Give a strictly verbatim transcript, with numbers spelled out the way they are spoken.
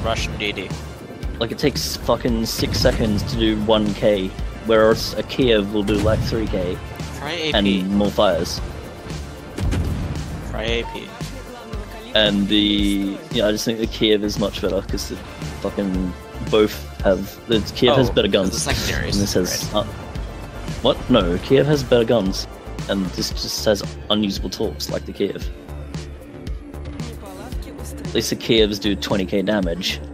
Russian D D. Like, it takes fucking six seconds to do one K, whereas a Kiev will do like three K. Try A P. And more fires. Try A P. And the... Yeah, I just think the Kiev is much better, because the fucking both have... The Kiev oh, has better guns. The secondaries. And this has... Right. Uh, what? No, Kiev has better guns. And this just has unusable torps, like the Kiev. At least the Kievs do twenty K damage,